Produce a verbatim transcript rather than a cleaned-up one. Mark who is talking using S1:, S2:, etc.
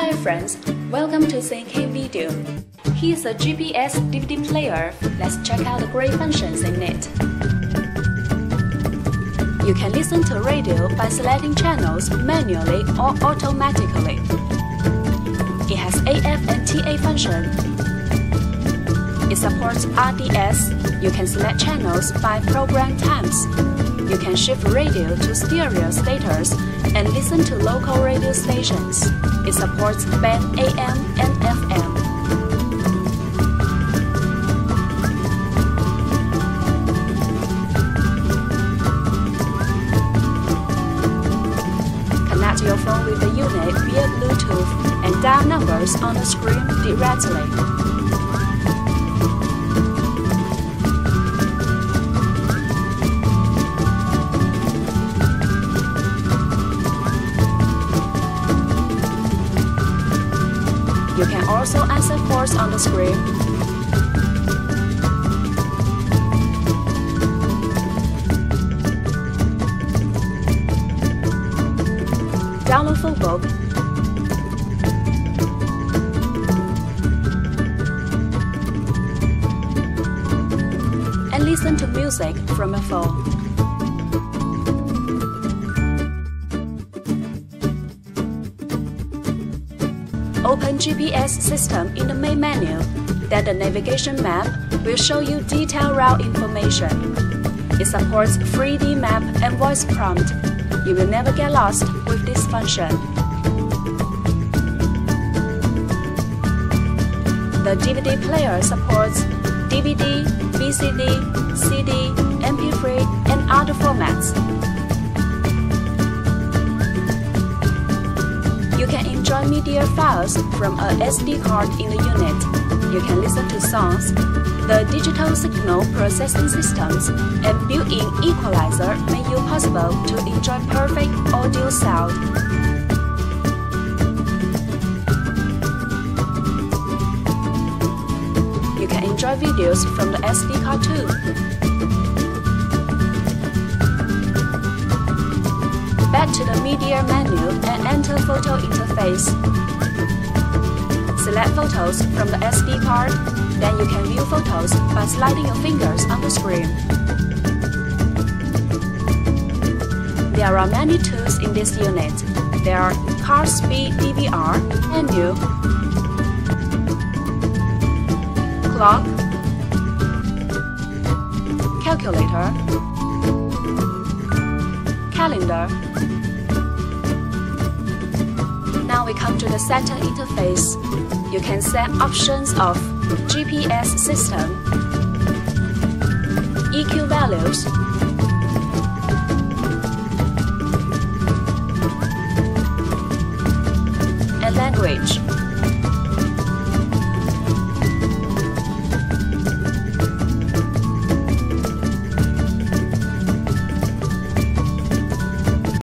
S1: Hi friends, welcome to C K Video. Here's a G P S D V D player. Let's check out the great functions in it. You can listen to radio by selecting channels manually or automatically. It has A F and T A function. It supports R D S. You can select channels by program times. You can shift radio to stereo status and listen to local radio stations. It supports band A M and F M. Connect your phone with the unit via Bluetooth and dial numbers on the screen directly. You can also answer calls on the screen. Download full book. And listen to music from your phone. Open G P S system in the main menu. Then the navigation map will show you detailed route information. It supports three D map and voice prompt. You will never get lost with this function. The D V D player supports D V D, V C D, C D, M P three, and other formats. You can enjoy media files from a S D card in the unit. You can listen to songs. The digital signal processing systems and built-in equalizer make it possible to enjoy perfect audio sound. You can enjoy videos from the S D card too. Back to the media menu and enter photo interface. Select photos from the S D card, then you can view photos by sliding your fingers on the screen. There are many tools in this unit. There are car speed D V R, menu, clock, calculator, calendar. Now we come to the center interface. You can set options of G P S system, E Q values,